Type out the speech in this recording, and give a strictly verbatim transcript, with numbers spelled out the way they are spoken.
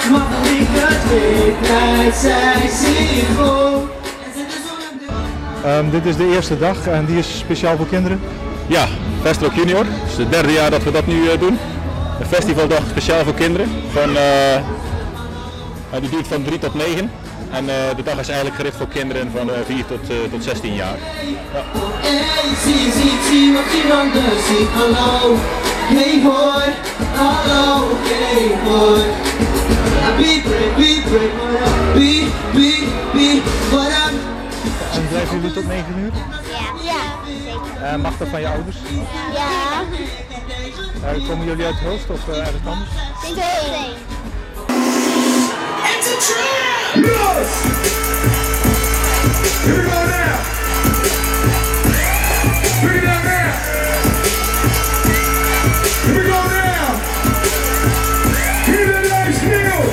Um, dit is de eerste dag en die is speciaal voor kinderen? Ja, Festrock Junior. Het is het derde jaar dat we dat nu uh, doen. Een festivaldag speciaal voor kinderen. Van, uh, die duurt van drie tot negen. En uh, de dag is eigenlijk gericht voor kinderen van uh, vier tot, uh, tot zestien jaar. Ja. En blijven jullie tot negen uur? Ja, zeker. Uh, mag dat van je ouders? Ja. Uh, komen jullie uit Hulst of uh, ergens anders? Twee. Yes! Here we go now! Bring it down now! Here we go now! Hear the nice feel!